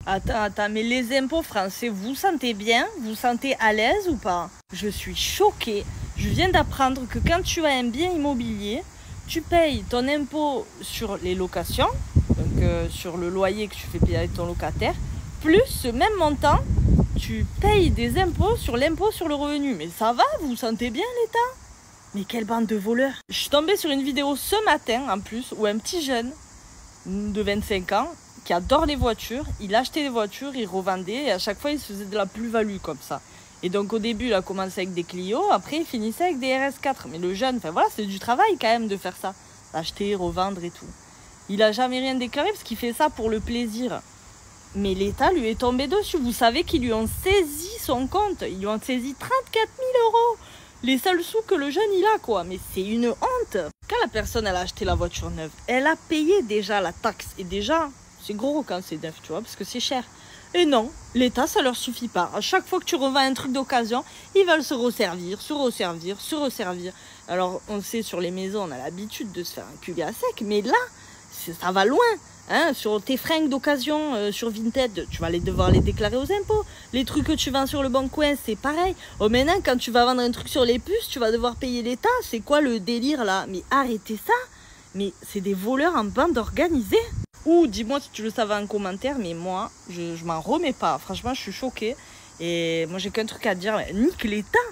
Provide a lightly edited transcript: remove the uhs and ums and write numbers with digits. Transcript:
Attends, mais les impôts français, vous vous sentez bien? Vous vous sentez à l'aise ou pas? Je suis choquée. Je viens d'apprendre que quand tu as un bien immobilier, tu payes ton impôt sur les locations, donc sur le loyer que tu fais payer avec ton locataire, plus ce même montant, tu payes des impôts sur l'impôt sur le revenu. Mais ça va? Vous vous sentez bien, l'État? Mais quelle bande de voleurs! Je suis tombée sur une vidéo ce matin, en plus, où un petit jeune de 25 ans, qui adore les voitures, il achetait des voitures, il revendait, et à chaque fois, il se faisait de la plus-value comme ça. Et donc, au début, il a commencé avec des Clio, après, il finissait avec des RS4. Mais le jeune, enfin voilà, c'est du travail quand même de faire ça. Acheter, revendre et tout. Il a jamais rien déclaré parce qu'il fait ça pour le plaisir. Mais l'État lui est tombé dessus. Vous savez qu'ils lui ont saisi son compte. Ils lui ont saisi 34 000 euros. Les seuls sous que le jeune il a, quoi. Mais c'est une honte. Quand la personne elle a acheté la voiture neuve, elle a payé déjà la taxe. Et déjà, c'est gros quand c'est neuf, tu vois, parce que c'est cher. Et non, l'État, ça leur suffit pas. À chaque fois que tu revends un truc d'occasion, ils veulent se resservir, se resservir, se resservir. Alors, on sait, sur les maisons, on a l'habitude de se faire un cul à sec. Mais là, ça va loin. Hein, sur tes fringues d'occasion sur Vinted, tu vas devoir les déclarer aux impôts. Les trucs que tu vends sur le bon coin, c'est pareil. Oh, maintenant, quand tu vas vendre un truc sur les puces, tu vas devoir payer l'État. C'est quoi le délire là? Mais arrêtez ça. Mais c'est des voleurs en bande organisée. Ou dis-moi si tu le savais en commentaire, mais moi, je m'en remets pas. Franchement, je suis choquée. Et moi, j'ai qu'un truc à dire, nique l'État.